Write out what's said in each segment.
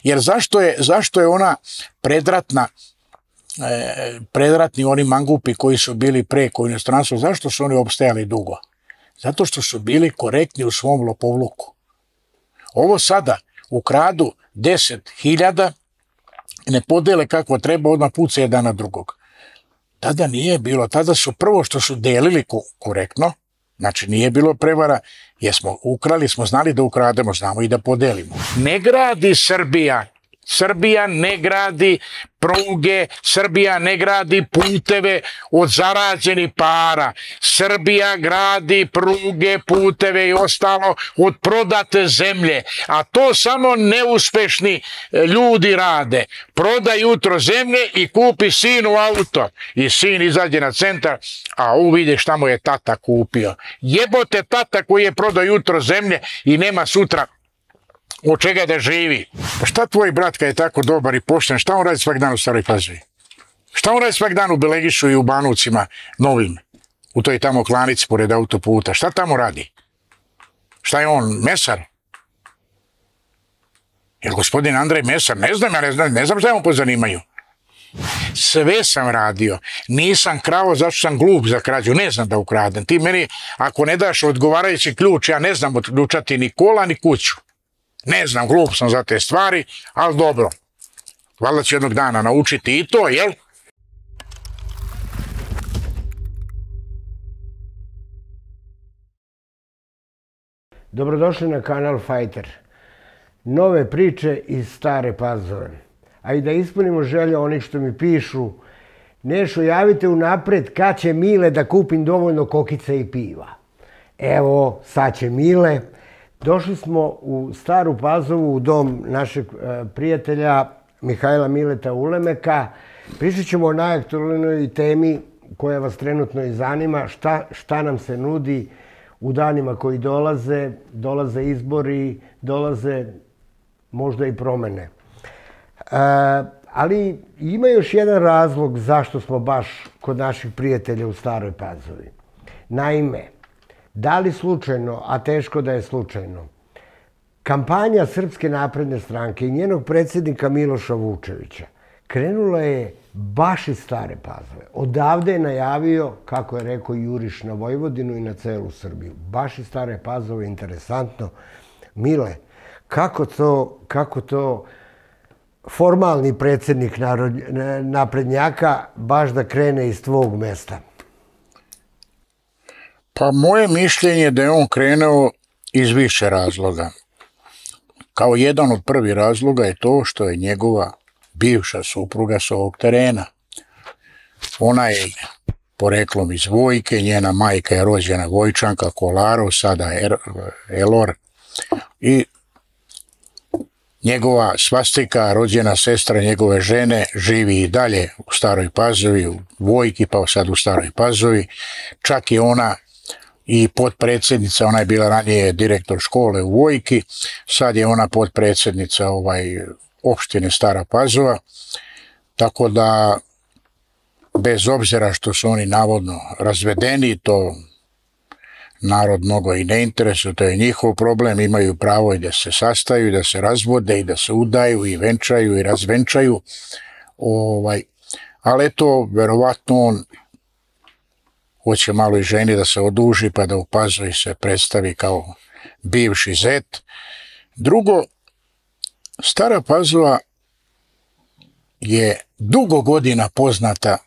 Jer zašto je ona predratni oni mangupi koji su bili preko u inostranstvu, zašto su oni opstajali dugo? Zato što su bili korektni u svom lopovluku. Ovo sada ukradu 10.000, ne podele kako treba, odmah puca jedan na drugog. Tada nije bilo, tada su prvo što su delili korektno, znači nije bilo prevara, jer smo ukrali, smo znali da ukrademo, znamo i da podelimo. Ne gradi Srbija. Srbija ne gradi pruge, Srbija ne gradi puteve od zarađenih para. Srbija gradi pruge, puteve i ostalo od prodate zemlje. A to samo neuspešni ljudi rade. Proda jutro zemlje i kupi sinu auto. I sin izađe na centar, a vidi šta mu je tata kupio. Jebote tata koji je prodao jutro zemlje i nema sutra od čega da živi. Pa šta tvoj brat kad je tako dobar i pošten, šta on radi svak dan u Staroj Pazovi? Šta on radi svak dan u Belegišu i u Banovcima novim? U toj tamo klanici pored autoputa. Šta tamo radi? Šta je on, mesar? Jer gospodin Andrej mesar? Ne znam šta je on po zanimanju. Sve sam radio. Nisam krao zašto sam glup za krađu. Ne znam da ukradem. Ti meni, ako ne daš odgovarajući ključ, ja ne znam odključati ni kola ni kuću. Ne znam, glup sam za te stvari, ali dobro. Valjda ću jednog dana naučiti i to, jel? Dobrodošli na kanal Fighter. Nove priče iz Stare Pazove. A i da ispunimo želje onih što mi pišu, Nešo, javite unapred kad će Mile da kupim dovoljno kokice i piva. Evo, sad će Mile. Došli smo u Staru Pazovu, u dom našeg prijatelja Mihajla Mileta Ulemeka. Pričat ćemo o najaktualnoj temi koja vas trenutno i zanima, šta nam se nudi u danima koji dolaze. Dolaze izbori, dolaze možda i promene. Ali ima još jedan razlog zašto smo baš kod naših prijatelja u Staroj Pazovi. Naime, da li slučajno, a teško da je slučajno, kampanja Srpske napredne stranke i njenog predsjednika Miloša Vučevića krenula je baš iz Stare Pazove. Odavde je najavio, kako je rekao, juriš na Vojvodinu i na celu Srbiju. Baš iz Stare Pazove, interesantno. Mile, kako to formalni predsjednik naprednjaka baš da krene iz tvog mesta? Pa moje mišljenje je da je on krenuo iz više razloga. Kao jedan od prvih razloga je to što je njegova bivša supruga s ovog terena. Ona je poreklom iz Vojke, njena majka je rođena Vojčanka Kolarov, sada Elor, i njegova svastika, rođena sestra njegove žene, živi i dalje u Staroj Pazovi, u Vojki, pa sad u Staroj Pazovi. Čak i ona i potpredsjednica, ona je bila ranije direktor škole u Vojki, sad je ona potpredsjednica opštine Stara Pazova, tako da bez obzira što su oni navodno razvedeni, to narod mnogo i ne interesuje, to je njihov problem, imaju pravo i da se sastaju, i da se razvode, i da se udaju, i venčaju, i razvenčaju, ali eto, verovatno on hoće malo i ženi da se oduži pa da u Pazovi se predstavi kao bivši zet. Drugo, Stara Pazova je dugo godina poznata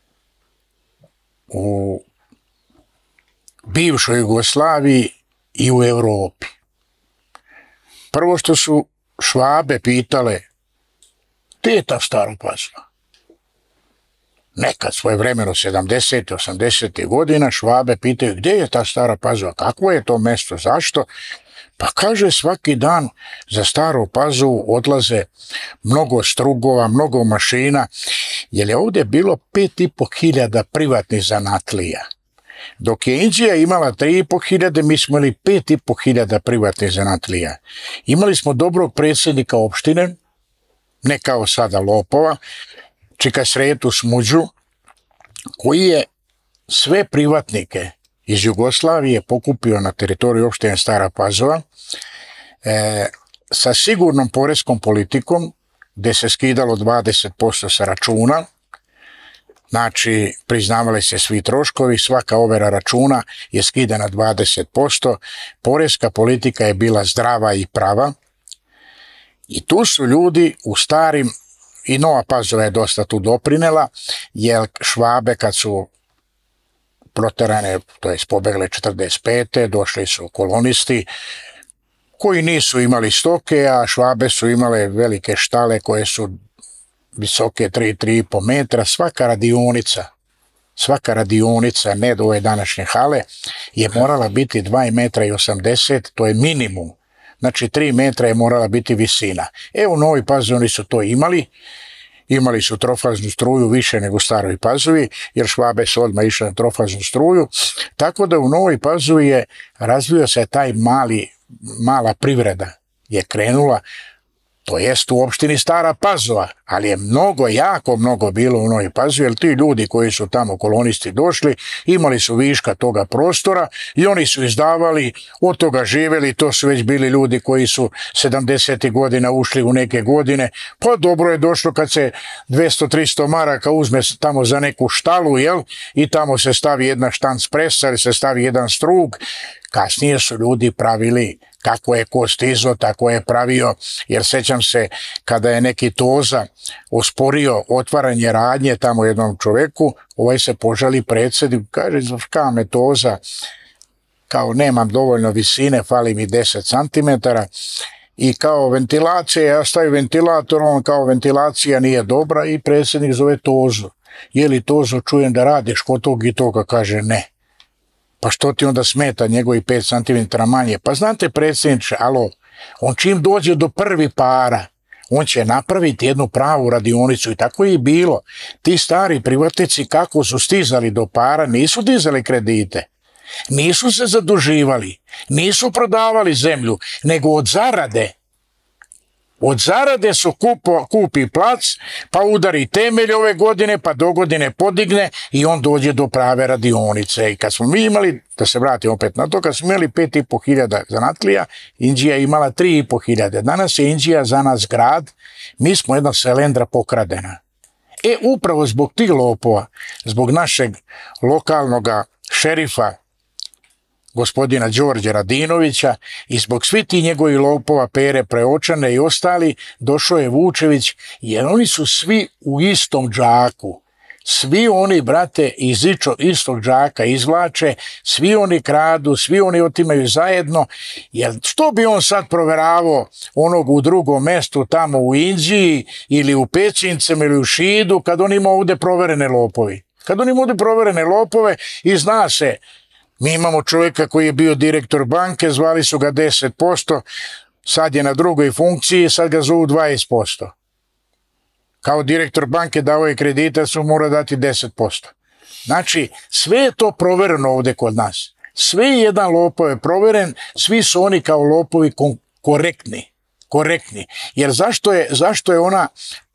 u bivšoj Jugoslaviji i u Europi. Prvo što su Švabe pitale, gdje je ta Stara Pazova? Nekad svojevremeno 70. 80. godina Švabe pitaju gdje je ta Stara Pazova, kakvo je to mjesto, zašto? Pa kaže svaki dan za Staru Pazovu odlaze mnogo strugova, mnogo mašina, jer je ovdje bilo 5.500 privatnih zanatlija. Dok je Indija imala 3.500, mi smo imali 5.500 privatnih zanatlija. Imali smo dobrog predsjednika opštine, ne kao sada lopova, Čika Sretu Smuđu, koji je sve privatnike iz Jugoslavije pokupio na teritoriju opštine Stara Pazova. sa sigurnom poreskom politikom, gde se skidalo 20% sa računa, znači priznavali se svi troškovi, svaka overa računa je skidana 20%, poreska politika je bila zdrava i prava i tu su ljudi u starim, i Nova Pazova je dosta tu doprinela, jer Švabe kad su proterane, to je pobegle 45. došli su kolonisti koji nisu imali stoke, a Švabe su imale velike štale koje su visoke 3,5 metra. Svaka radionica, ne do ove današnje hale, je morala biti 2,80 m, to je minimum. Znači 3 metra je morala biti visina. U Novoj Pazovi oni su to imali su trofaznu struju više nego u Staroj Pazovi, jer Švabe su odmah išle na trofaznu struju, tako da u Novoj Pazovi je razvio se taj mala privreda je krenula, to jest u opštini Stara Pazova, ali je jako mnogo bilo u Novoj Pazovi, jer ti ljudi koji su tamo kolonisti došli, imali su viška toga prostora i oni su izdavali, od toga živeli, to su već bili ljudi koji su 70. godina ušli u neke godine, pa dobro je došlo kad se 200-300 maraka uzme tamo za neku štalu, i tamo se stavi jedna štanc presa, ili se stavi jedan strug. Kasnije su ljudi pravili kako je ko stizao, tako je pravio, jer sećam se kada je neki Toza osporio otvaranje radnje tamo jednom čoveku, ovaj se požali predsjednik, kaže, šta me Toza, kao nemam dovoljno visine, fali mi 10 cm, i kao ventilacija, ja stavim ventilator, on kao ventilacija nije dobra i predsjednik zove Tozu. Je li Tozo, čujem da radiš kod tog i toga? Kaže, ne. Pa što ti onda smeta njegovi 5 cm manje? Pa znate, predsjedniče, on čim dođe do prvi para, on će napraviti jednu pravu radionicu, i tako je i bilo. Ti stari privatnici kako su stizali do para, nisu dizali kredite, nisu se zaduživali, nisu prodavali zemlju, nego od zarade. Od zarade su kupi plac, pa udari temelj ove godine, pa do godine podigne i on dođe do prave radionice. I kad smo mi imali, da se vratim opet na to, kad smo imali 5.500 zanatlija, Inđija je imala 3.500. Danas je Inđija za nas grad, mi smo jedna selendra pokradena. Upravo zbog tih lopova, zbog našeg lokalnog šerifa, gospodina Đorđe Radinovića, i zbog svi ti njegovi lopova, Pere Preočane i ostali, došao je Vučević, jer oni su svi u istom džaku. Svi oni, brate, iz istog džaka izvlače, svi oni kradu, svi oni otimaju zajedno, jer što bi on sad proveravao onog u drugom mestu, tamo u Inđiji, ili u Pećincem, ili u Šidu, kad on ima ovde proverene lopovi. Kad on ima ovde proverene lopove i zna se, mi imamo čovjeka koji je bio direktor banke, zvali su ga 10%, sad je na drugoj funkciji, sad ga zovu 20%. Kao direktor banke dao je kredita, su mora dati 10%. Znači, sve je to provereno ovde kod nas. Sve jedan lopov je proveren, svi su oni kao lopovi korektni. Jer zašto je ona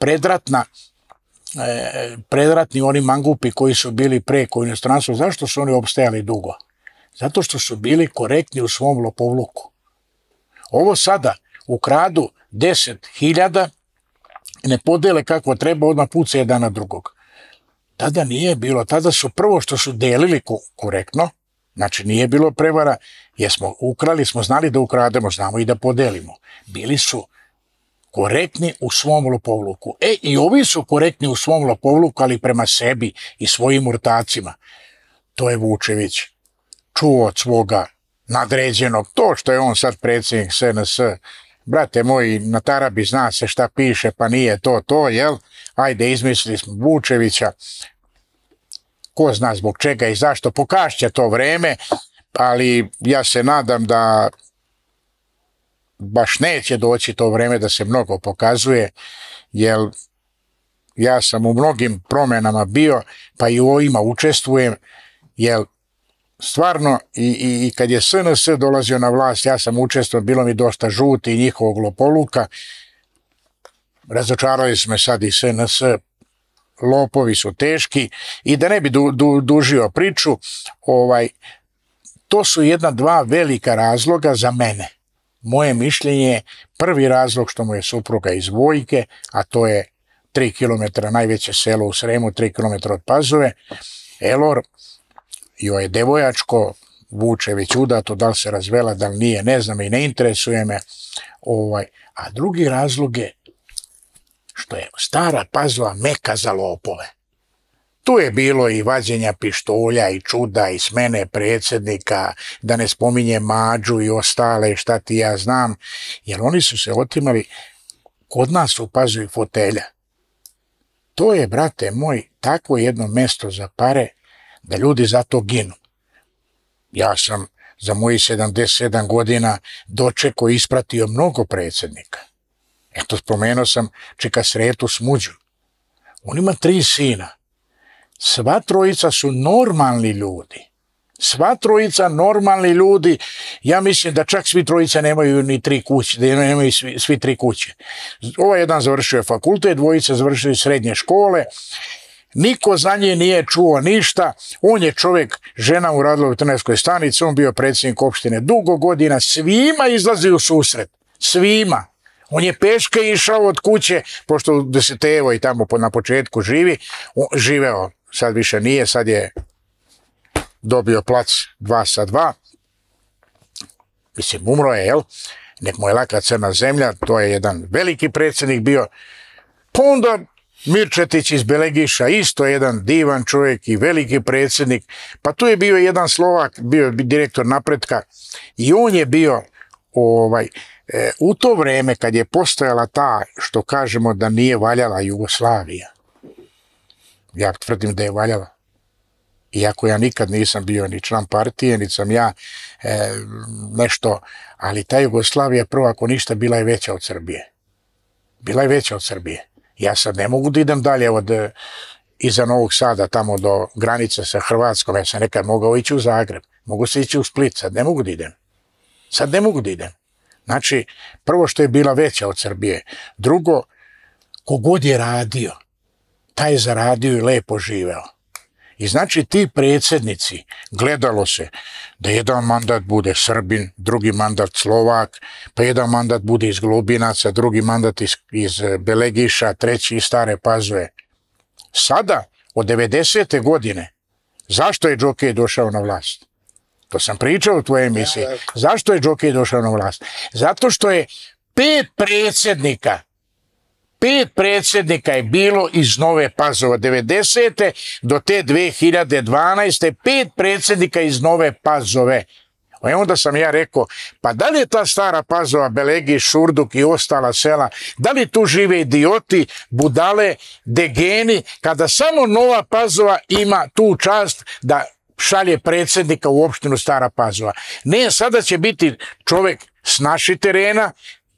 predratni oni mangupi koji su bili preko inostranstva, zašto su oni opstajali dugo? Zato što su bili korektni u svom lopovluku. Ovo sada ukradu 10.000, ne podele kako treba, odmah puca jedan na drugog. Tada nije bilo, tada su prvo što su delili korektno, znači nije bilo prevara, jer smo ukrali, smo znali da ukrademo, znamo i da podelimo. Bili su korektni u svom lopovluku. I ovi su korektni u svom lopovluku, ali prema sebi i svojim ortacima. To je Vučević čuo od svoga nadređenog, to što je on sad predsjednik SNS, brate moji, na tarabi zna se šta piše, pa nije to, jel? Ajde, izmislili smo Vučevića, ko zna zbog čega i zašto, pokašće to vreme, ali ja se nadam da baš neće doći to vreme da se mnogo pokazuje, jer ja sam u mnogim promenama bio, pa i u ovima učestvujem, jer stvarno i kad je SNS dolazio na vlast, ja sam učestvovao, bilo mi dosta žuti i njihovog lopovluka, razočarali smo sad i SNS, lopovi su teški, i da ne bi dužio priču, to su dva velika razloga za mene. moje mišljenje je prvi razlog što mu je supruga iz Vojke, a to je 3 km najveće selo u Sremu, 3 km od Pazove. Elor joj je devojačko, vuče već udato, da li se razvela, da li nije, ne znam i ne interesuje me. A drugi razlog je što je Stara Pazova meka za lopove. Tu je bilo i vađenja pištolja i čuda i smene predsjednika, da ne spominje Mađu i ostale, šta ti ja znam, jer oni su se otimali kod nas u Pazovi fotelja. To je, brate moj, takvo jedno mesto za pare da ljudi za to ginu. Ja sam za mojih 77 godina dočekao i ispratio mnogo predsjednika. Eto, spomenuo sam Čika Sretu Smuđu. On ima 3 sina. Sva trojica su normalni ljudi. Sva trojica normalni ljudi. Ja mislim da čak svi trojica nemaju ni 3 kuće, da nemaju svi 3 kuće. Ovaj jedan završio fakultet, dvojica završili srednje škole. Niko za nje nije čuo ništa. On je čovjek, žena mu radila u veterinarskoj stanici, on bio predsjednik opštine dugo godina, svima izlazi u susret. Svima. On je peške išao od kuće, pošto u Desetevo i tamo na početku živeo, sad više nije, sad je dobio plac 2/2. Mislim, umro je, jel? Nek mu je laka crna zemlja, to je jedan veliki predsjednik bio. Pa onda Mirčetić iz Belegiša, isto jedan divan čovjek i veliki predsjednik. Pa tu je bio jedan Slovak, bio direktor Napretka i on je bio u to vrijeme kad je postojala ta, što kažemo da nije valjala Jugoslavija. Ja tvrdim da je valjala. Iako ja nikad nisam bio ni član partije, ni sam ja nešto, ali ta Jugoslavija prvo ako ništa bila je veća od Srbije. Bila je veća od Srbije. Ja sad ne mogu da idem dalje od iza Novog Sada, tamo do granice sa Hrvatskom. Ja sam nekad mogao ići u Zagreb. Mogu se ići u Split, sad ne mogu da idem. Sad ne mogu da idem. Znači, prvo što je bila veća od Srbije. Drugo, kogod je radio, taj je zaradio i lepo živeo. I znači ti predsjednici, gledalo se da jedan mandat bude Srbin, drugi mandat Slovak, pa jedan mandat bude iz Glubinaca, drugi mandat iz Belegiša, treći iz Stare Pazove. Sada, od 90. godine, zašto je Džokej došao na vlast? To sam pričao u tvojoj emisiji. Zašto je Džokej došao na vlast? Zato što je 5 predsjednika je bilo iz Nove Pazove od 90. do te 2012. 5 predsjednika iz Nove Pazove. I onda sam ja rekao, pa da li je ta Stara Pazova, Belegiš, Šurduk i ostala sela, da li tu žive idioti, budale, degeni, kada samo Nova Pazova ima tu čast da šalje predsjednika u opštinu Stara Pazova. Ne, sada će biti čovjek s naših terena,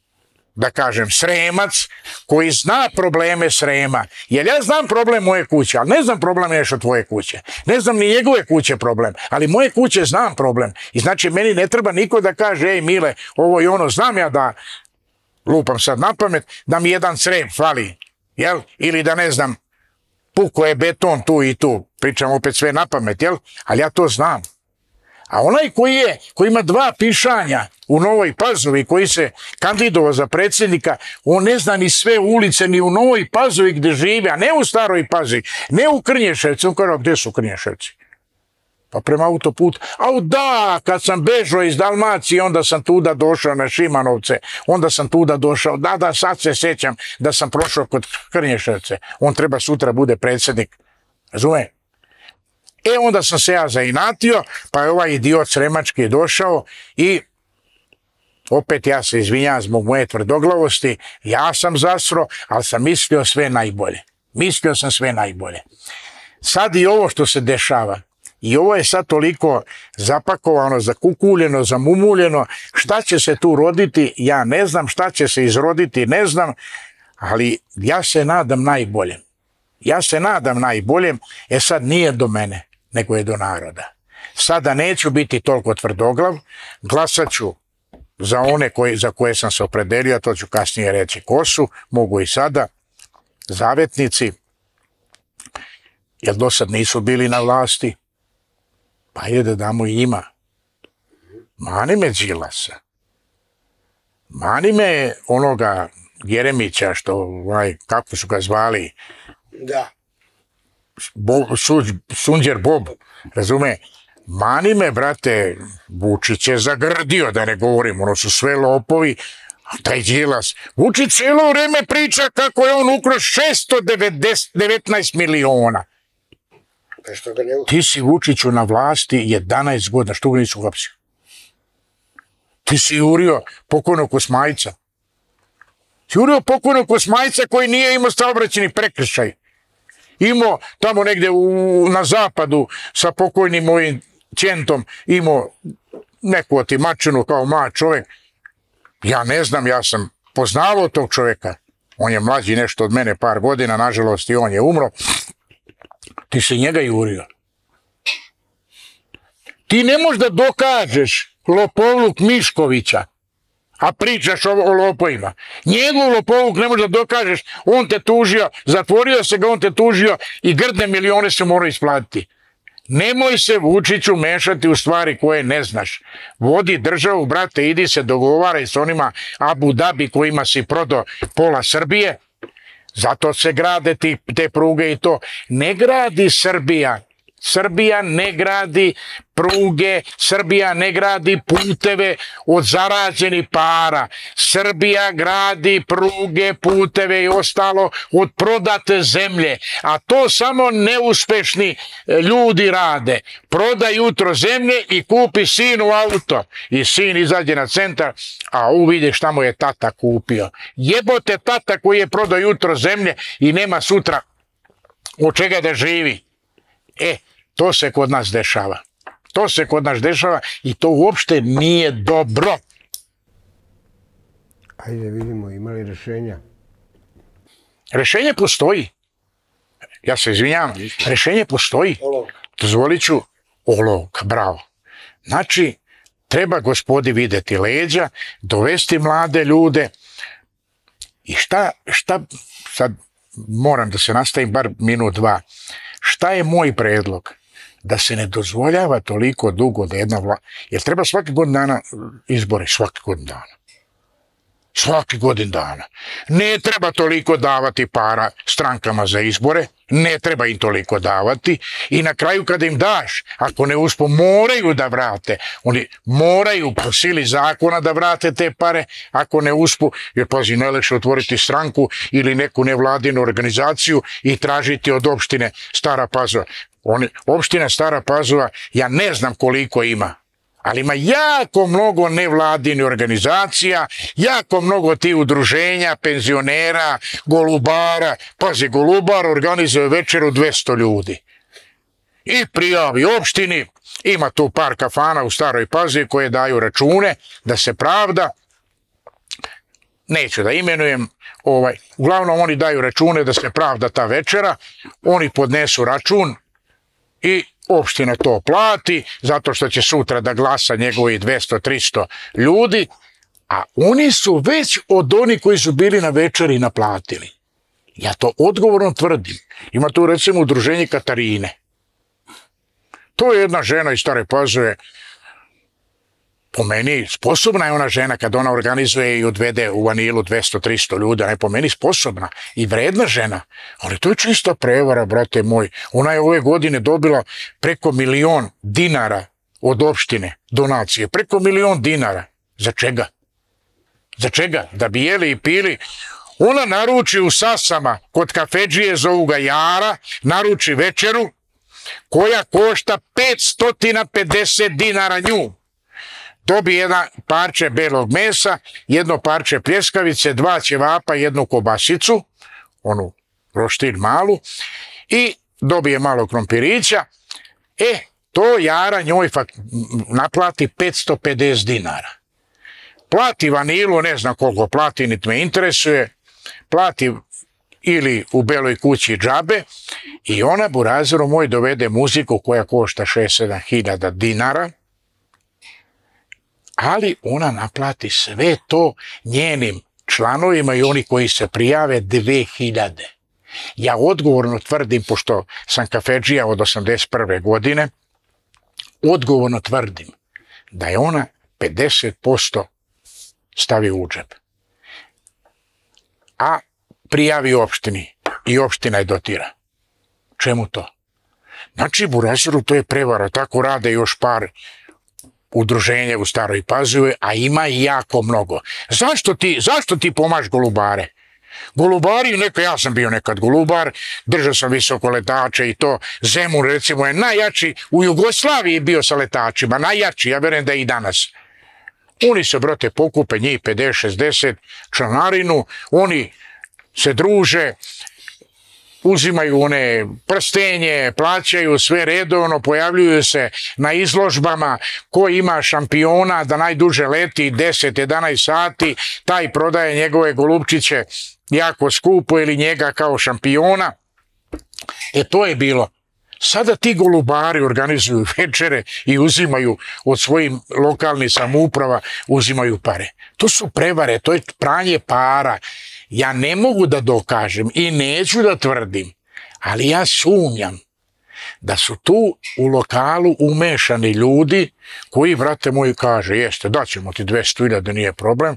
da kažem Sremac, koji zna probleme Srema. Jer ja znam problem moje kuće, ali ne znam problem nešto tvoje kuće. Ne znam ni njegove kuće problem, ali moje kuće znam problem. I znači meni ne treba niko da kaže, ej Mile, ovo i ono, znam ja da, lupam sad na pamet, da mi jedan Srem fali, jel? Ili da ne znam, puko je beton tu i tu, pričam opet sve na pamet, jel? Ali ja to znam. A onaj koji ima 2 pišanja u Novoj Pazovi, koji se kandidovao za predsjednika, on ne zna ni sve ulice, ni u Novoj Pazovi gdje žive, a ne u Staroj Pazovi, ne u Krnješevci. On kaže, gdje su Krnješevci? Pa prema autoputu. A da, kad sam bežao iz Dalmacije, onda sam tuda došao na Šimanovce, onda sam tuda došao, da, sad se sjećam da sam prošao kod Krnješevce. On treba sutra bude predsjednik. Razumije? Onda sam se ja zainatio, pa je ovaj idiot sremački došao i opet ja se izvinjam zbog moje tvrdoglavosti, ja sam zasro, ali sam mislio sve najbolje. Mislio sam sve najbolje. Sad i ovo što se dešava, i ovo je sad toliko zapakovano, zakukuljeno, zamumuljeno, šta će se tu roditi, ja ne znam, šta će se izroditi, ne znam, ali ja se nadam najboljem. Ja se nadam najboljem, sad nije do mene, nego je do naroda. Sada neću biti toliko tvrdoglav, glasat ću za one za koje sam se opredelio, to ću kasnije reći ko su, mogu i sada, zavetnici, jer do sad nisu bili na vlasti, pa je da damo i ima. Mani me Đilasa. Mani me onoga Jeremića, što, kako su ga zvali, Da. Sunđer Bob, razume, mani me, brate, Vučić je zagrdio, da ne govorim, ono su sve lopovi, a taj Đilas, Vučić cijelo vreme priča kako je on ukrao 619 miliona. Ti si, Vučiću, na vlasti 11 godina, što ga nisu uhapsio? Ti si jurio pokojnog Kosmajca. Jurio pokojnog Kosmajca koji nije imao saobraćajni prekršaj. Imao tamo negdje na zapadu sa pokojnim mojim Ćentom, imao neku otimačinu kao mlad čovjek. Ja ne znam, ja sam poznavao tog čovjeka. On je mlađi nešto od mene par godina, nažalost i on je umro. Ti si njega jurio. Ti ne možeš da dokažeš lopovluk Miškovića, a pričaš o lopovima. Njegov lopovluk ne možeš da dokažeš, on te tužio, zatvorio se ga, on te tužio i grdne milione se moraju isplatiti. Nemoj se, Vučiću, mešati u stvari koje ne znaš. Vodi državu, brate, idi se dogovaraj s onima Abu Dhabi kojima si prodao pola Srbije. Zato se grade te pruge i to. Ne gradi Srbija. Srbija ne gradi pruge, Srbija ne gradi puteve od zarađenih para. Srbija gradi pruge, puteve i ostalo od prodate zemlje. A to samo neuspešni ljudi rade. Proda jutro zemlje i kupi sinu auto. I sin izađe na centar, a vidi šta mu je tata kupio. Jebote tata koji je prodao jutro zemlje i nema sutra od čega da živi. To se kod nas dešava. To se kod nas dešava i to uopšte nije dobro. Ajde vidimo, ima li rešenja? Rešenje postoji. Ja se izvinjam. Rešenje postoji. Dozvolit ću olovka, bravo. Znači, treba gospodi videti leđa, dovesti mlade ljude. I šta sad moram da se nastavim bar minut, dva. Šta je moj predlog? Da se ne dozvoljava toliko dugo da jedna vlada, jer treba svaki godin dana izbore, svaki godin dana. Svaki godin dana. Ne treba toliko davati para strankama za izbore, ne treba im toliko davati i na kraju kada im daš, ako ne uspu, moraju da vrate. Oni moraju po sili zakona da vrate te pare, ako ne uspu, jer pazi, najlakše otvoriti stranku ili neku nevladinu organizaciju i tražiti od opštine Stara Pazova. Opština Stara Pazova, ja ne znam koliko ima, ali ima jako mnogo nevladinih organizacija, jako mnogo tih udruženja, penzionera, golubara. Pazi, Golubar organizuje večeru 200 ljudi. I prijavi opštini, ima tu par kafana u Staroj Pazovi koje daju račune da se pravda. Neću da imenujem, uglavnom oni daju račune da se pravda ta večera, oni podnesu račun i opština to plati, zato što će sutra da glasa njegovi 200-300 ljudi, a oni su već od onih koji su bili na večeri naplatili. Ja to odgovorno tvrdim. Ima tu recimo udruženje Katarine. To je jedna žena iz Stare Pazove, po meni sposobna je ona žena kad ona organizuje i odvede u vanilu 200-300 ljudi, ona je po meni sposobna i vredna žena, ali to je čista prevara, brate moj. Ona je ove godine dobila preko 1.000.000 dinara od opštine, donacije, preko 1.000.000 dinara. Za čega? Za čega? Da bi jeli i pili. Ona naruči u Sasama, kod kafedžije zovu ga Jara, naruči večeru koja košta 550 dinara nju. Dobije jedan parče belog mesa, jedno parče pljeskavice, 2 ćevapa, jednu kobasicu, onu roštilj malu, i dobije malo krompirića. To Jara njoj naplati 550 dinara. Plati vanilu, ne znam koliko plati, niti me interesuje, plati ili u Beloj kući džabe i ona, burazeru moj, dovede muziku koja košta 6-7 hiljada dinara, ali ona naplati sve to njenim članovima i oni koji se prijave 2000. Ja odgovorno tvrdim, pošto sam kafedžija od 81. godine, odgovorno tvrdim da je ona 50% stavi u džep. A prijavi opštini i opština je dotira. Čemu to? Znači, burazeru, to je prevara, tako rade još par udruženja u Staroj Pazovi, a ima i jako mnogo. Zašto ti pomaš golubare? Golubari, ja sam bio nekad golubar, držao sam visoko letače i to. Zemun, recimo, je najjači, u Jugoslaviji bio sa letačima, najjači, ja verujem da je i danas. Oni se, brate, pokupe njih 50-60 članarinu, oni se druže, uzimaju one prstenje, plaćaju sve redovno, pojavljuju se na izložbama, ko ima šampiona da najduže leti 10-11 sati, taj prodaje njegove golubčiće jako skupo ili njega kao šampiona. To je bilo. Sada ti golubari organizuju večere i uzimaju od svojih lokalnih samouprava, uzimaju pare. To su prevare, to je pranje para. Ja ne mogu da dokažem i neću da tvrdim, ali ja sumnjam da su tu u lokalu umešani ljudi koji, brate moji, kaže, jeste, daćemo ti 200.000, nije problem.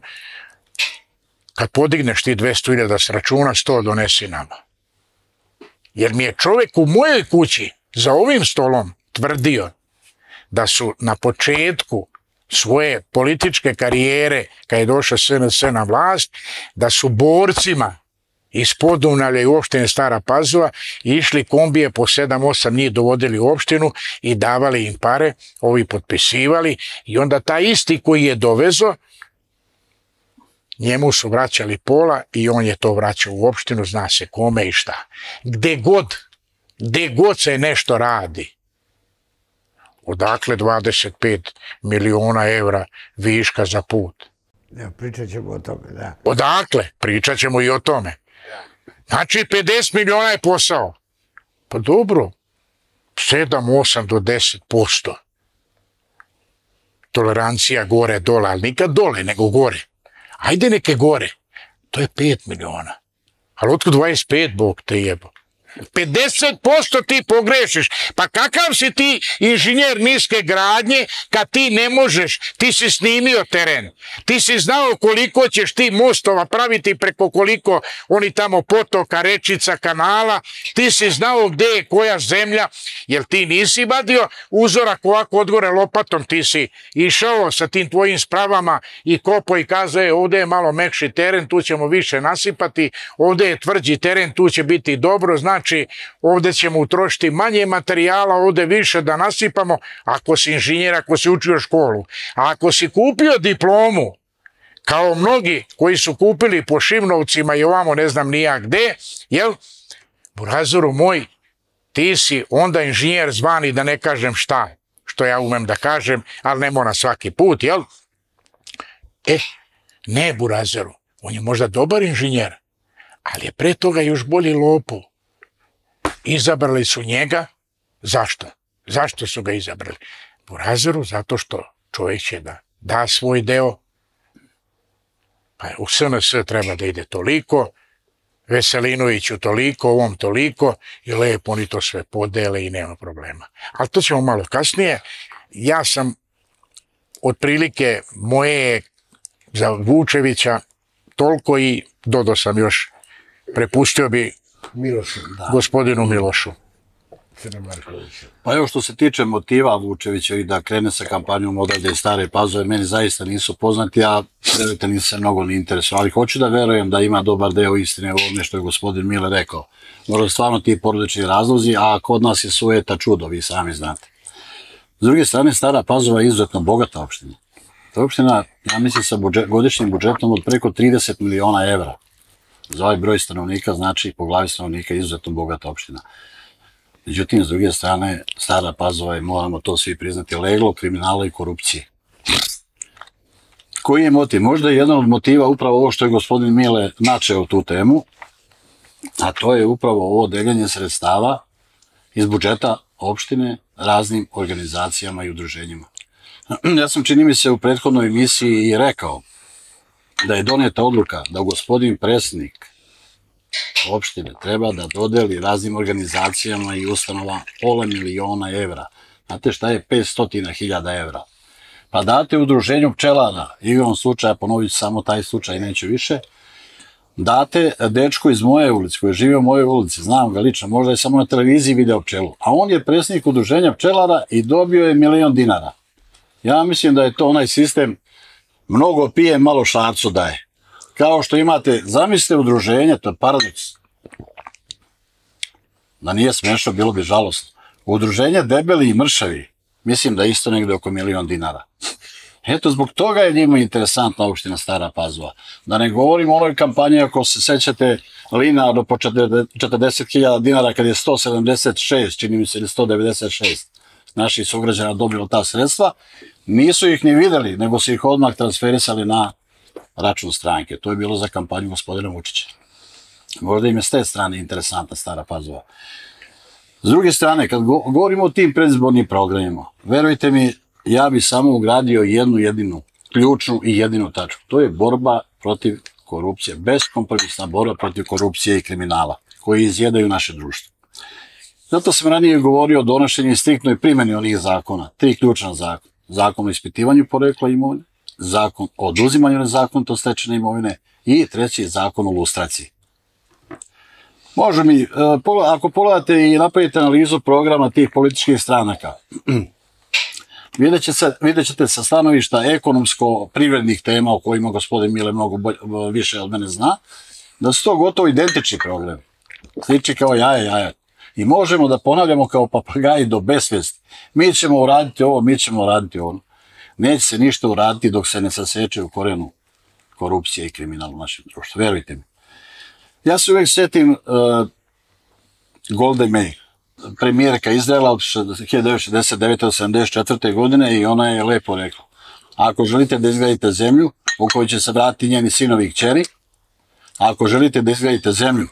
Kad podigneš ti 200.000 s računa, 100 donesi nama. Jer mi je čovjek u mojoj kući za ovim stolom tvrdio da su na početku svoje političke karijere, kad je došao SNS na vlast, da su borcima iz Podunavlja i opštine Stara Pazova išli kombije po 7-8 njih dovodili u opštinu i davali im pare, ovi potpisivali i onda taj isti koji je dovezo, njemu su vraćali pola i on je to vraćao u opštinu, zna se kome i šta. Gde god se nešto radi, odakle 25 miliona evra viška za put? Pričat ćemo o tome, da. Odakle? Pričat ćemo i o tome. Znači 50 miliona je posao. Pa dobro, 7, 8 do 10%. Tolerancija gore, dole, ali nikad dole, nego gore. Ajde neke gore. To je 5 miliona. Ali otkud 25, Bog te jebo? 50% ti pogrešiš. Pa kakav si ti inženjer niske gradnje kad ti ne možeš, ti si snimio teren, ti si znao koliko ćeš ti mostova praviti, preko koliko oni tamo potoka, rečica, kanala, ti si znao gde je koja zemlja, jer ti nisi vadio uzorak ovako odgore lopatom, ti si išao sa tim tvojim spravama i kopao i kazao je ovde je malo mekši teren, tu ćemo više nasipati, ovde je tvrđi teren, tu će biti dobro, znači ovde ćemo utrošiti manje materijala, ovde više da nasipamo, ako si inženjer, ako si učio školu. A ako si kupio diplomu, kao mnogi koji su kupili po Šivnovcima i ovamo ne znam nija gde, jel, burazeru moj, ti si onda inženjer zvani, da ne kažem šta, što ja umem da kažem, ali ne mora svaki put, jel? Ne, burazeru, on je možda dobar inženjer, ali je pre toga još bolji lopov. Izabrali su njega. Zašto? Zašto su ga izabrali? Burazeru, zato što čovjek će da da svoj deo. Pa u SNS treba da ide toliko, Veselinoviću toliko, ovom toliko i lepo oni to sve podele i nema problema. Ali to ćemo malo kasnije. Ja sam otprilike moje za Vučevića toliko i dodao sam još, prepustio bi gospodinu Milošu. Pa evo što se tiče motiva Vučevića i da krene sa kampanjom odavde iz Stare Pazove, meni zaista nisu poznati, a verujte nisam se mnogo ni interesuo, ali hoću da verujem da ima dobar deo istine u ovome što je gospodin Mile rekao. Možda stvarno ti porodični razlozi, a kod nas je sujeta čudo, vi sami znate. S druge strane, Stara Pazova je izuzetno bogata opština. To je opština, ja mislim, sa godišnjim budžetom od preko 30 miliona evra. Za ovaj broj stanovnika, znači po glavi stanovnika izuzetno bogata opština. Međutim, s druge strane, Stara Pazova je, moramo to svi priznati, leglo kriminala i korupcije. Koji je motiv? Možda je jedan od motiva upravo ovo što je gospodin Mile načeo tu temu, a to je upravo ovo deljenje sredstava iz budžeta opštine raznim organizacijama i udruženjima. Ja sam, čini mi se, u prethodnoj emisiji i rekao da je doneta odluka da gospodin predsjednik opštine treba da dodeli raznim organizacijama i ustanovama $500.000 evra. Znate šta je 500.000 evra? pa date udruženju pčelara, igrom slučaja, ponovit ću samo taj slučaj, neću više, date dečku iz moje ulice, koji živi u mojoj ulici, znam ga lično, možda je samo na televiziji video pčelu, a on je predsjednik udruženja pčelara i dobio je 1.000.000 dinara. Ja mislim da je to onaj sistem, mnogo pije, malo šarcu daje. Kao što imate, zamislite udruženje, to je paradoks. Da nije smešno, bilo bi žalostno. Udruženje debeli i mršavi, mislim da je isto negde oko 1.000.000 dinara. Eto, zbog toga je njima interesantna opština Stara Pazova. Da ne govorim o onoj kampanji, ako se sećate, Lina do po 40.000 dinara, kad je 176, čini mi se, ili 196 naših sugrađana dobilo ta sredstva, nisu ih ni videli, nego su ih odmah transferisali na račun stranke. To je bilo za kampanju gospodina Vučića. Možda im je s te strane interesantna Stara Pazova. S druge strane, kad govorimo o tim predizbornim programima, verujte mi, ja bi samo ugradio jednu jedinu, ključnu i jedinu tačku. To je borba protiv korupcije, beskompromisna borba protiv korupcije i kriminala, koji izjedaju naše društvo. Zato sam ranije govorio o donošenju i striktnoj primjeni onih zakona, 3 ključna zakona. Zakon o ispitivanju porekla imovine, zakon o oduzimanju nezakonito stečene imovine i 3. zakon o lustraciji. Može mi, ako pogledate i napravite analizu programa tih političkih stranaka, vidjet ćete sa stanovišta ekonomsko-privrednih tema o kojima gospodin Mile mnogo više od mene zna, da su to gotovo identični programi. Sliči kao jaje. I možemo da ponavljamo kao papagaji do besvijesti. Mi ćemo uraditi ovo, mi ćemo uraditi ono. Neće se ništa uraditi dok se ne saseče u korenu korupcije i kriminala u našem društvu. Verujte mi. Ja se uvijek sjetim Golde Meir, premijerka Izraela od 1969. do 1974. godine, i ona je lepo rekla: ako želite da izgradite zemlju u kojoj će se vratiti njeni sinovi i kćeri, ako želite da izgradite zemlju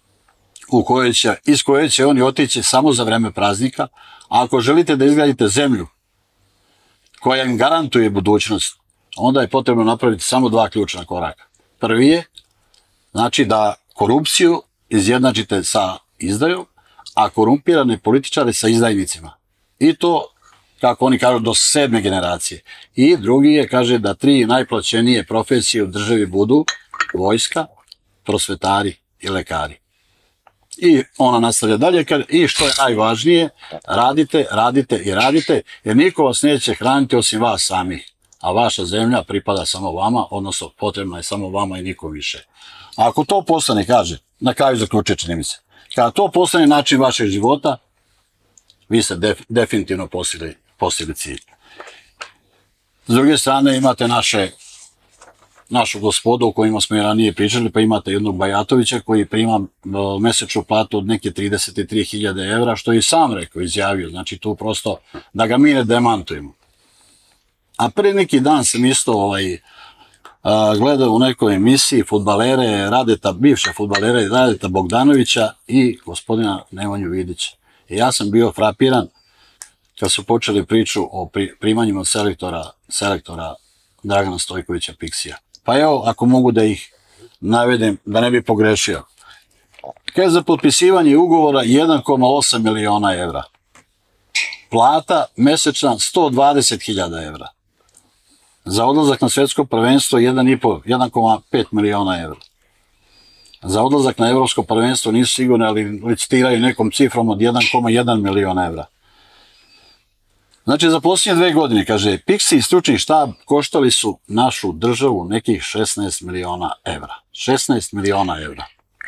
iz koje će oni otići samo za vreme praznika, a ako želite da izgradite zemlju koja im garantuje budućnost, onda je potrebno napraviti samo 2 ključna koraka. Prvi je, znači, da korupciju izjednačite sa izdajom, a korumpirane političare sa izdajnicima. I to, kako oni kažu, do 7. generacije. I drugi je, kaže, da 3 najplaćenije profesije u državi budu vojska, prosvetari i lekari. I ona nastavlja dalje, i što je najvažnije, radite i radite, jer niko vas neće hraniti osim vas samih, a vaša zemlja pripada samo vama, odnosno potrebna je samo vama i nikom više. A ako to postane, kaže, na kraju zaključuje, čini mi se, kada to postane način vašeg života, vi ste definitivno postigli cilj. S druge strane, imate našu gospodu o kojima smo i ranije pričali, pa imate jednog Bajatovića koji prima mesečnu platu od neke 33.000 evra, što je i sam rekao, izjavio, znači tu prosto da ga mi ne demantujemo. A pre neki dan sam isto gledao u nekoj emisiji bivše fudbalere Radeta Bogdanovića i gospodina Nemanju Vidića. I ja sam bio frapiran kad su počeli priču o primanjima od selektora Dragana Stojkovića Piksija. Pa evo, ako mogu da ih navedem, da ne bi pogrešio. Kaže, za potpisivanje ugovora 1,8 miliona evra. Plata mesečna 120.000 evra. Za odlazak na svetsko prvenstvo 1,5 miliona evra. Za odlazak na evropsko prvenstvo nisu sigurni, ali licitiraju nekom cifrom od 1,1 miliona evra. Znači, za posljednje 2 godine, kaže, Piksi i stručni štab koštali su našu državu nekih 16 miliona evra. 16 miliona evra.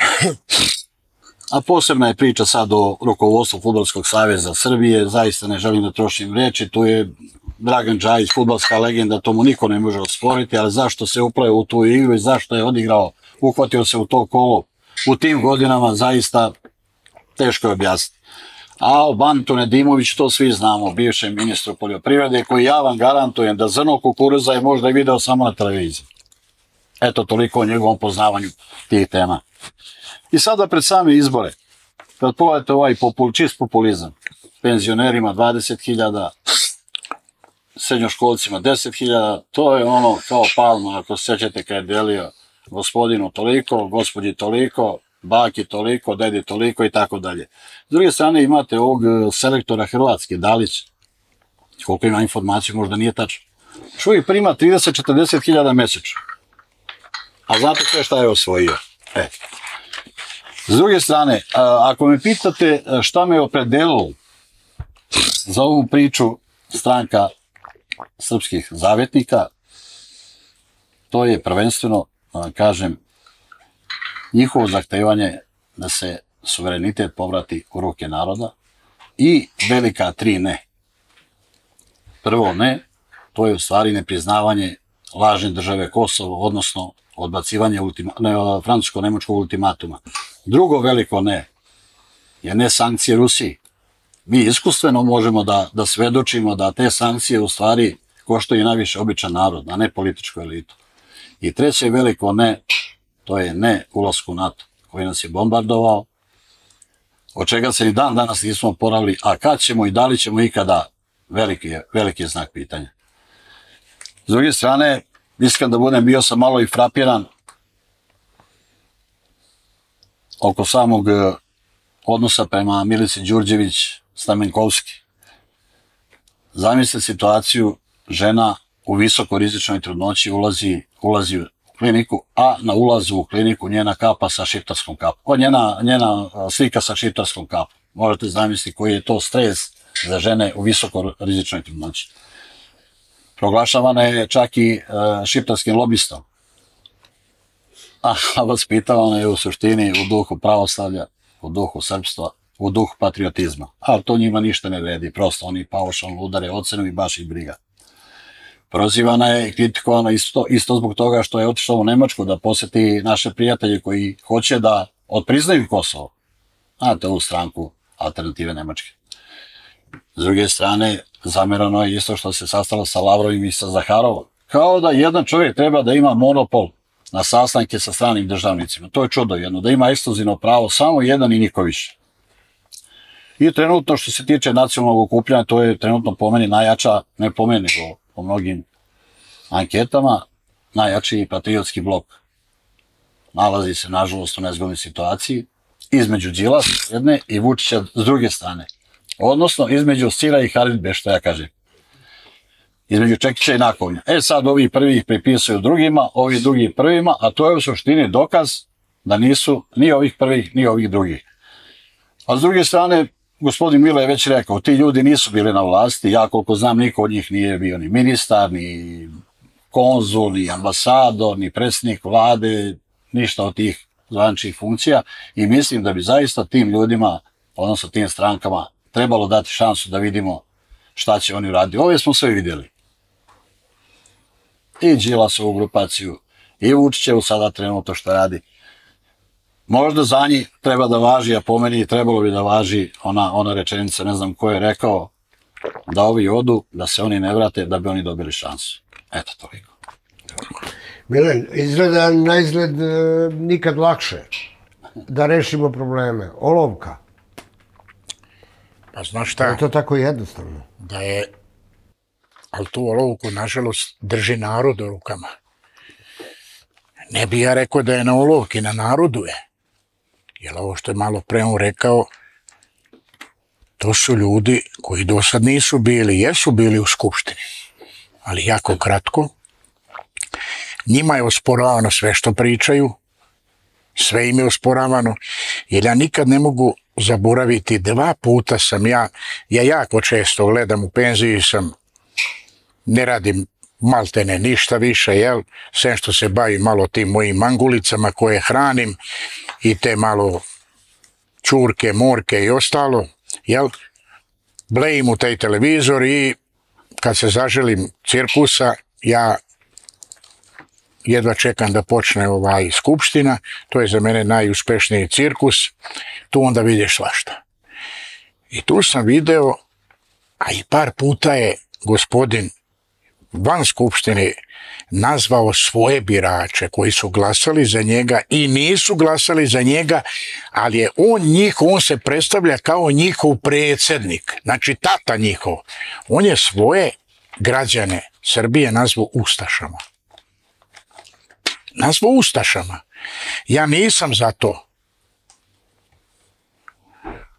A posebna je priča sad o rukovodstvu Fudbalskog saveza Srbije, zaista ne želim da trošim reči, tu je Dragan Džajić, fudbalska legenda, to mu niko ne može osporiti, ali zašto se upleo u tu igru i zašto je odigrao, uhvatio se u to kolo u tim godinama, zaista teško je objasniti. A o Bantu Nedimović, to svi znamo, bivšem ministru poljoprivrede, koji ja vam garantujem da zrno kukuruza je možda i video samo na televiziji. Eto, toliko o njegovom poznavanju tih tema. I sada pred same izbore, kad pogledate ovaj čist populizam, penzionerima 20.000, srednjoškolcima 10.000, to je ono kao Palma, ako se sjećate kad je delio gospodinu toliko, gospođi toliko, baki toliko, dedi toliko i tako dalje. S druge strane imate ovog selektora Hrvatske, Dalić, koliko ima informaciju, možda nije tačno. Čovjek prima 30-40 hiljada mesečno. A znate sve šta je osvojio. S druge strane, ako me pitate šta me opredelilo za ovu priču stranka srpskih zavjetnika, to je prvenstveno, da vam kažem, njihovo zahtevanje da se suverenitet povrati u ruke naroda i velika 3 ne. Prvo ne, to je u stvari nepriznavanje lažne države Kosovo, odnosno odbacivanje francusko-nemačkog ultimatuma. Drugo veliko ne je ne sankcije Rusiji. Mi iskustveno možemo da svedočimo da te sankcije u stvari koštaju najviše običan narod, a ne političku elitu. I treće veliko ne, to je ne ulasku u NATO, koji nas je bombardovao, od čega se ni dan danas nismo oporavili, a kad ćemo i da li ćemo ikada, veliki je znak pitanja. S druge strane, iskren da budem, bio sam malo i frapiran oko samog odnosa prema Milici Đurđević-Stamenkovski. Zamislite situaciju, žena u visokorizičnoj trudnoći ulazi u kliniku, a na ulazu u kliniku njena kapa sa šiptarskom kapom. Njena slika sa šiptarskom kapom. Možete zamisliti koji je to stres za žene u visokorizičnoj trudnoći. Proglašavana je čak i šiptarskim lobistom. A vaspitavana je u suštini u duhu pravoslavlja, u duhu srpstva, u duhu patriotizma. Ali to njima ništa ne vredi, prosto oni paušalno udare ocenu i baš ih briga. Prozivana je i kritikovana isto zbog toga što je otišla u Nemačku da posjeti naše prijatelje koji hoće da odpriznaju Kosovo. Znate ovu stranku Alternative Nemačke. S druge strane, zamerano je isto što se sastala sa Lavrovim i sa Zaharovom. Kao da jedan čovjek treba da ima monopol na sastanke sa stranim državnicima. To je čudo jedno, da ima ekskluzivno pravo samo jedan i niko više. I trenutno što se tiče nacionalnog okupljanja, to je trenutno po meni najjača, ne po meni, nego po mnogim anketama, najjači patriotski blok. Nalazi se, nažalost, u nezgodnoj situaciji između Đilasa s jedne i Vučića s druge strane. Odnosno, između Sira i Haridbe, što ja kažem. Između Čekića i Nakovnja. Sad ovi prvi ih pripisuju drugima, ovi drugi prvima, a to je u suštini dokaz da nisu ni ovih prvih, ni ovih drugih. A s druge strane, gospodin Milo je već rekao, ti ljudi nisu bili na vlasti, ja koliko znam, niko od njih nije bio ni ministar, ni konzul, ni ambasador, ni predsjednik vlade, ništa od tih zvaničnih funkcija i mislim da bi zaista tim ljudima, odnosno tim strankama, trebalo dati šansu da vidimo šta će oni raditi. Ove smo sve vidjeli. I Đilasovu grupaciju, i Vučićevu sada trenutno što radi. Možda za njih treba da važi, a po meni trebalo bi da važi ona rečenica, ne znam ko je rekao, da ovi odu, da se oni ne vrate, da bi oni dobili šansu. Eto, toliko. Milen, izgleda na izgled nikad lakše da rešimo probleme. Olovka. Pa znaš šta? Je to tako jednostavno? Da je, ali tu olovku, nažalost, drži narod u rukama. Ne bi ja rekao da je na olovki, na narodu je. Jer ovo što je malo pre on rekao, to su ljudi koji do sad nisu bili, jesu bili u Skupštini, ali jako kratko. Njima je osporavano sve što pričaju, sve im je osporavano, jer ja nikad ne mogu zaboraviti, 2 puta sam ja jako često gledam, u penziji sam, ne radim maltene ništa više, jel, sve što se bavi malo tim mojim mangulicama koje hranim i te malo čurke, morke i ostalo, jel, blejim u taj televizor i kad se zaželim cirkusa, ja jedva čekam da počne skupština, to je za mene najuspešniji cirkus, tu onda vidiš svašta. I tu sam video, a i par puta je gospodin van skupštine nazvao svoje birače koji su glasali za njega i nisu glasali za njega, ali je on se predstavlja kao njihov predsjednik, znači tata njihov. On je svoje građane Srbije nazvao ustašama. Nazvao ustašama. Ja nisam za to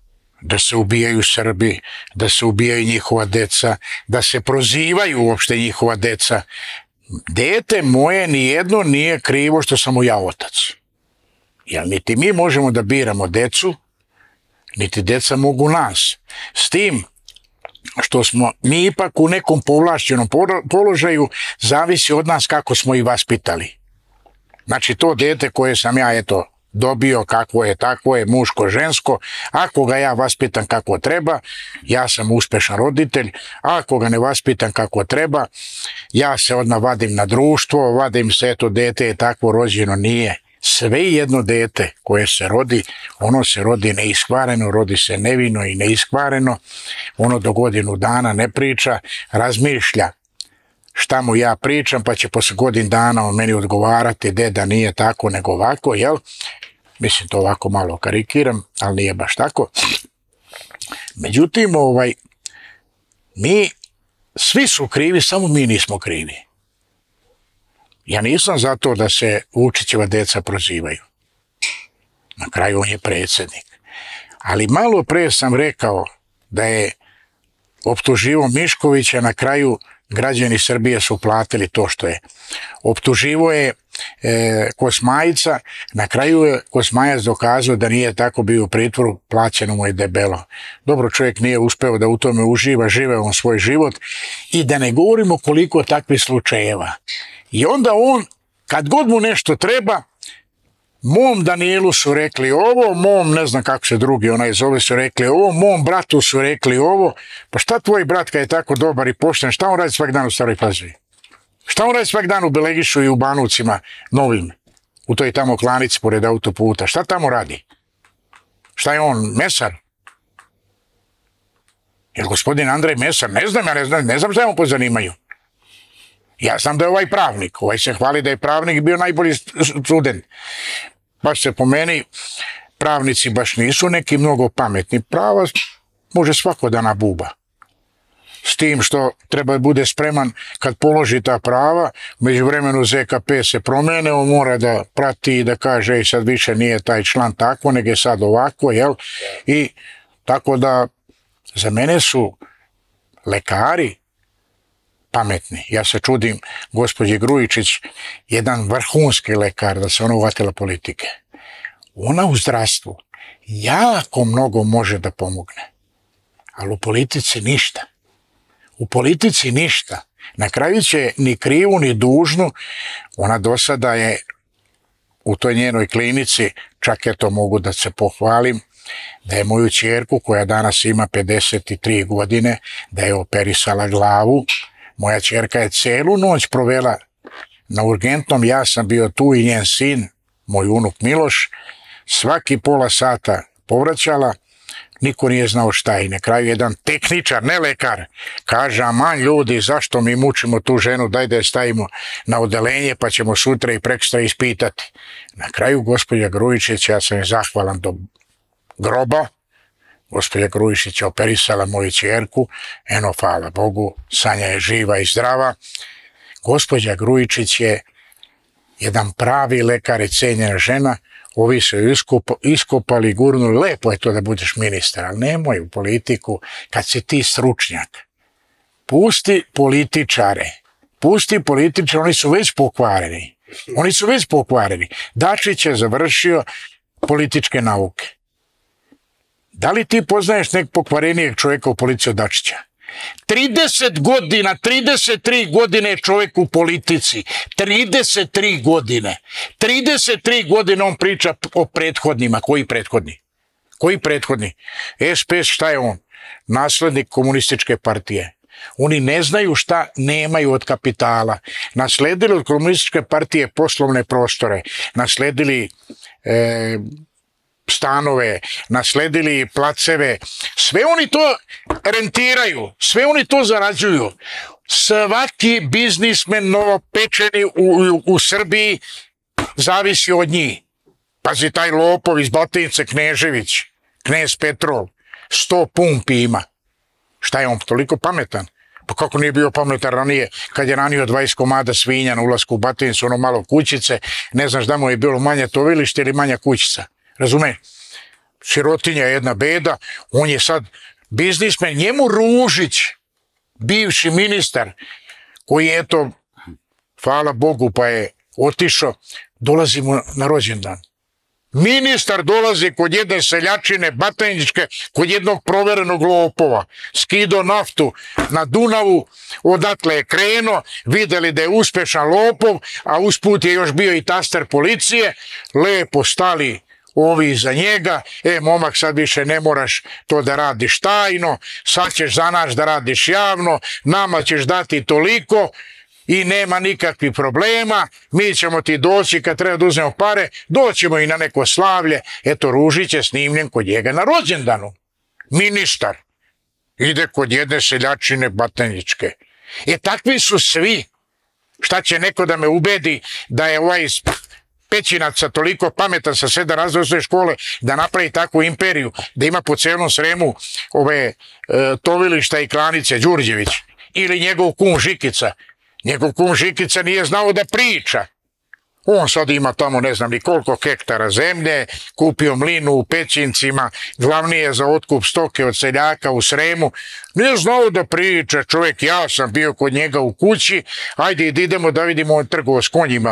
da se ubijaju Srbi, da se ubijaju njihova deca, da se prozivaju uopšte njihova deca. Dete moje nijedno nije krivo što sam mu ja otac. Jer niti mi možemo da biramo decu, niti deca mogu nas. S tim što smo mi ipak u nekom povlašćenom položaju, zavisi od nas kako smo ih vaspitali. Znači to dete koje sam ja dobio, kakvo je, takvo je, muško, žensko, ako ga ja vaspitam kako treba, ja sam uspešan roditelj, ako ga ne vaspitam kako treba, ja se odmah vadim na društvo, vadim se, dete je takvo rođeno, nije. Sve jedno dete koje se rodi, ono se rodi neiskvareno, rodi se nevino i neiskvareno, ono do godinu dana ne priča, razmišlja šta mu ja pričam, pa će posle godinu dana on meni odgovarati, deda nije tako nego ovako, jel? Mislim, to ovako malo karikiram, ali nije baš tako. Međutim, mi, svi su krivi, samo mi nismo krivi. Ja nisam za to da se Vučićeva deca prozivaju. Na kraju on je predsjednik. Ali malo pre sam rekao da je optuživo Miškovića, na kraju građani Srbije su platili to što je. Optuživo je Kosmajica, na kraju je Kosmajac dokazao da nije tako bio u pritvoru, plaćeno mu je debelo. Dobro, čovjek nije uspeo da u tome uživa, žive on svoj život i da ne govorimo koliko takvih slučajeva. I onda on, kad god mu nešto treba, mom Danielu su rekli ovo, mom, ne znam kako se drugi onaj zove, su rekli ovo, mom bratu su rekli ovo, pa šta tvoj brat kad je tako dobar i pošten, šta on radi svak dan u Staroj Pazovi? Šta on radi svak dan u Belegišu i u Banovcima novim, u toj tamo klanici pored autoputa, šta tamo radi? Šta je on, mesar? Jer gospodin Andrej mesar, ne znam šta je on po zanimanju. Ja znam da je ovaj pravnik, ovaj se hvali da je pravnik i bio najbolji student. Baš se po meni, pravnici baš nisu neki mnogo pametni. Prava može svako da nabuba. S tim što treba da bude spreman kad položi ta prava, među vremenu ZKP se promene, on mora da prati i da kaže sad više nije taj član tako, nego je sad ovako, jel? I tako da za mene su lekari pametni. Ja se čudim gospođi Grujičić, jedan vrhunski lekar, da se ona uvatila politike. Ona u zdravstvu jako mnogo može da pomogne, ali u politici ništa. U politici ništa. Na kraju će ni krivu ni dužnu, ona do sada je u toj njenoj klinici, čak mogu da se pohvalim, da je moju ćerku koja danas ima 53 godine, da je operisala glavu. Moja ćerka je celu noć provela na urgentnom, ja sam bio tu i njen sin, moj unuk Miloš, svaki pola sata povraćala, niko nije znao šta je. I na kraju jedan tehničar, ne lekar, kaže, aman ljudi, zašto mi mučimo tu ženu, daj da je stavimo na odelenje pa ćemo sutra i prekstra ispitati. Na kraju gospođa Grujičić, ja sam je zahvalan do groba, gospođa Grujičić je operisala moju ćerku, eno, hvala Bogu, Sanja je živa i zdrava. Gospođa Grujičić je jedan pravi lekar i cenjena žena, ovi su ju iskopali, gurnuli, lepo je to da budeš ministar, ali nemoj u politiku kad si ti stručnjak. Pusti političare, oni su već pokvareni. Dačić je završio političke nauke. Da li ti poznaješ nek pokvarenijeg čovjeka u policiji od Dačića? 30 godina, 33 godine je čovjek u politici. 33 godine. 33 godine on priča o prethodnima. Koji prethodni? SPS, šta je on? Naslednik komunističke partije. Oni ne znaju šta nemaju od kapitala. Nasledili od komunističke partije poslovne prostore. Nasledili stanove, nasledili placeve, sve oni to rentiraju, sve oni to zarađuju. Svaki biznismen novopečeni u Srbiji zavisi od njih. Pazi, taj lopov iz Batajnice, Knežević, Knez Petrov, 100 pumpi ima. Šta je on toliko pametan? Pa kako nije bio pametan ranije, kad je ranio 20 komada svinja na ulasku u Batajnicu, ono malo kućice, ne znaš da mu je bilo manje tovilište ili manja kućica. Razumeš? sirotinja jedna beda, on je sad biznismen, njemu Ružić, bivši ministar, koji je eto, hvala Bogu, pa je otišao, dolazi mu na rođendan. Ministar dolazi kod jedne seljačine batajničke, kod jednog proverenog lopova, skido naftu na Dunavu, odatle je krenuo, videli da je uspešan lopov, a usput je još bio i taster policije, lepo stali ovi iza njega, momak, sad više ne moraš to da radiš tajno, sad ćeš za nas da radiš javno, nama ćeš dati toliko i nema nikakvih problema, mi ćemo ti doći kad treba da uzmemo pare, doćemo i na neko slavlje. Eto, Ružić je snimljen kod njega na rođendanu. Ministar ide kod jedne seljačine batajničke. Takvi su svi. Šta će neko da me ubedi da je ovaj Pećinaca toliko pametan sa 7 razreda osnovne škole da napravi takvu imperiju, da ima po celom Sremu ove tovilišta i klanice Đurđević ili njegov kum Žikica. Njegov kum Žikica nije znao da priča. On sad ima tamo ne znam ni koliko hektara zemlje, kupio mlinu u Pećincima, glavni je za otkup stoke od seljaka u Sremu. Nije znao da priča čovjek, ja sam bio kod njega u kući, ajde idemo da vidimo, on trgovao s konjima,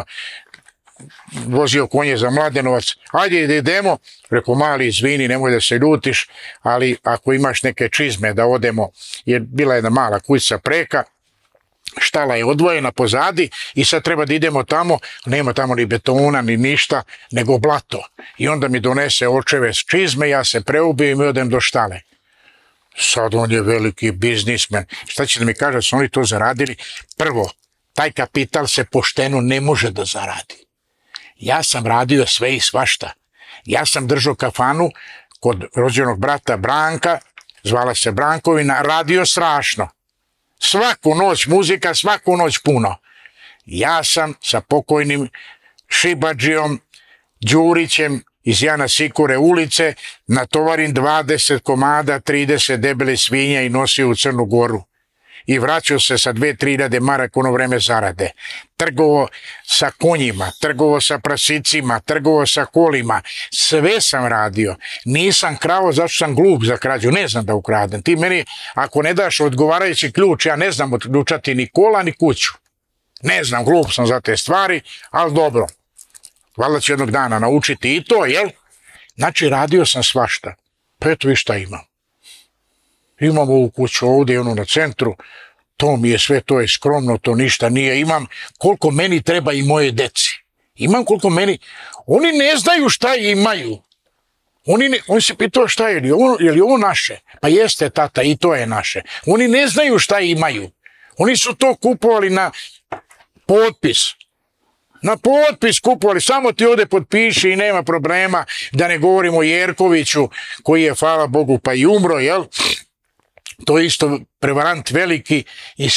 vozio konje za Mladenovac, ajde idemo, rekao mali izvini, nemoj da se ljutiš, ali ako imaš neke čizme da odemo, jer bila jedna mala kućica preka, štala je odvojena pozadi i sad treba da idemo tamo, nema tamo ni betona ni ništa, nego blato. I onda mi donese očeve s čizme, ja se preubio i mi odem do štale. Sad on je veliki biznismen. Šta će da mi kaže, su oni to zaradili? Prvo, taj kapital se pošteno ne može da zaradi. Ja sam radio sve i svašta. Ja sam držao kafanu kod rođenog brata Branka, zvala se Brankovina, radio strašno. Svaku noć muzika, svaku noć puno. Ja sam sa pokojnim Šibadžijom Đurićem iz Jana Sikure ulice natovarim 20 komada, 30 debele svinja i nosio u Crnu Goru. I vraćao se sa 2-3 maraka ono vreme zarade. Trgovo sa konjima, trgovo sa prasicima, trgovo sa kolima. Sve sam radio. Nisam krao zato što sam glup za krađu. Ne znam da ukradem. Ti meni, ako ne daš odgovarajući ključ, ja ne znam odključati ni kola, ni kuću. Ne znam, glup sam za te stvari, ali dobro. Valjda ću jednog dana naučiti i to, jel? Znači, radio sam svašta. Pa eto vi šta imam. Imam ovu kuću ovdje i ono na centru, to mi je sve, to je skromno, to ništa nije. Imam koliko meni treba i moje deci. Imam koliko meni, oni ne znaju šta imaju. Oni se pitao šta je, je li ovo naše? Pa jeste tata, i to je naše. Oni ne znaju šta imaju. Oni su to kupovali na potpis. Na potpis kupovali, samo ti ovdje potpiši i nema problema, da ne govorimo o Jerkoviću, koji je, hvala Bogu, pa i umro, jel? To je isto prevarant veliki i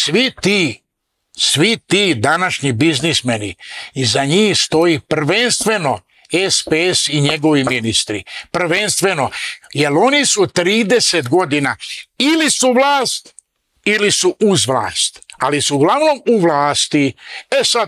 svi ti današnji biznismeni, iza njih stoji prvenstveno SPS i njegovi ministri. Prvenstveno, jer oni su 30 godina ili su vlast ili su uz vlast, ali su uglavnom u vlasti. Sad,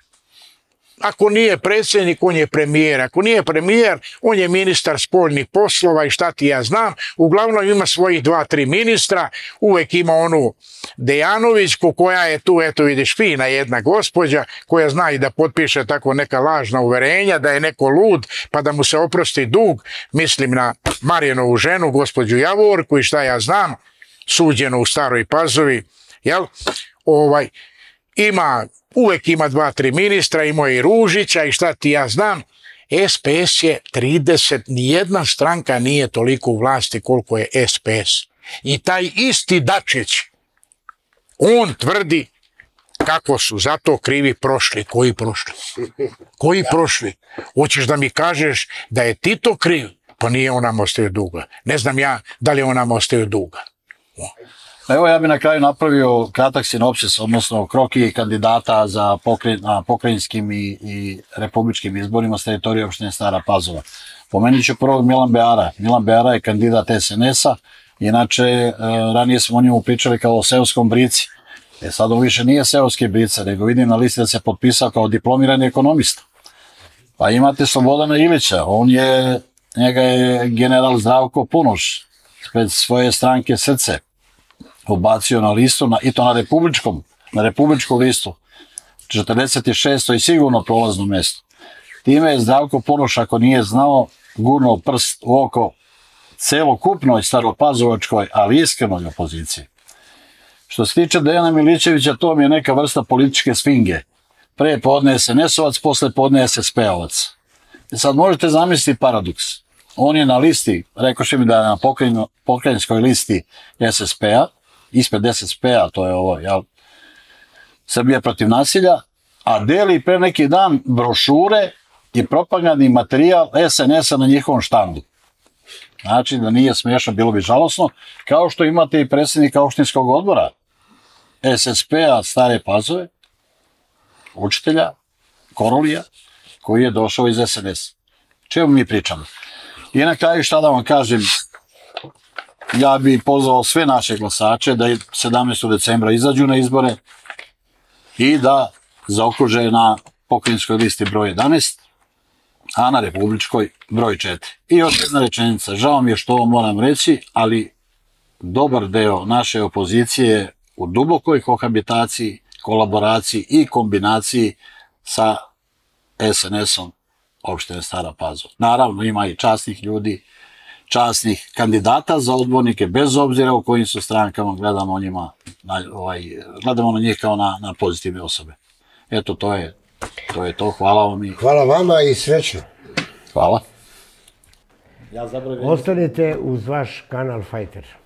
ako nije predsjednik, on je premijer. Ako nije premijer, on je ministar spoljnih poslova i šta ti ja znam. Uglavnom ima svojih 2-3 ministra. Uvek ima onu Dejanovićku koja je tu, eto vidiš, fina jedna gospođa koja zna i da potpiše tako neka lažna uverenja, da je neko lud pa da mu se oprosti dug. Mislim na Marijanovu ženu, gospođu Javorku i šta ja znam, suđenu u Staroj Pazovi. Jel? Uvek ima 2-3 ministra, ima i Ružića i šta ti ja znam. SPS je 30, nijedna stranka nije toliko u vlasti koliko je SPS. I taj isti Dačić, on tvrdi kako su za to krivi prošli. Koji prošli? Koji prošli? Hoćeš da mi kažeš da je Tito kriv? Pa nije on nam ostavio duga. Ne znam ja da li on nam ostavio duga. Evo ja bih na kraju napravio kratak sinopsis, odnosno kroki kandidata za pokrajinskim i republičkim izborima s teritorije opštine Stara Pazova. Pomenut ću prvog Milan Beara. Milan Beara je kandidat SNS-a, inače ranije smo o njemu pričali kao o seoskom brici. Sad on više nije seoski brica, nego vidim na listi da se potpisao kao diplomirani ekonomista. Pa imate Slobodana Ilića, on je njega je general Zdravko Ponoš pred svoje stranke Srce ubacio na listu, i to na republičku listu, 46. i sigurno prolazno mesto. Time je Zdravko Ponoš, ako nije znao, gurnuo prst u oko celokupnoj staropazovačkoj, ali iskrenoj opoziciji. Što se tiče Dejana Milićevića, to mi je neka vrsta političke sfinge. Pre podne SNS-ovac, posle podne SSP-ovac. I sad možete zamisliti paradoks. On je na listi, rekoše mi da je na pokrajinskoj listi SSP-a, ispred SSP-a, to je ovo, jel, Srbija protiv nasilja, a deli pre neki dan brošure i propagandni materijal SNS-a na njihovom štandu. Znači da nije smiješno, bilo bi žalosno, kao što imate i predsjednika opštinskog odbora SSP-a Stare Pazove, učitelja, Korolija, koji je došao iz SNS. Čemu mi pričamo? I na kraju šta da vam kažem, ja bih pozvao sve naše glasače da 17. decembra izađu na izbore i da zaokruže na pokrajinskoj listi broj 11, a na republičkoj broj 4. I još jedna rečenica, žao mi je što ovo moram reći, ali dobar deo naše opozicije je u dubokoj kohabitaciji, kolaboraciji i kombinaciji sa SNS-om opštine Stara Pazova. Naravno, ima i časnih ljudi, časnih kandidata za odbornike, bez obzira u kojim su strankama, gledamo na njih kao na pozitivne osobe. Eto, to je to. Hvala vam. Hvala vama i srećno. Hvala. Ostanite uz vaš kanal Fajter.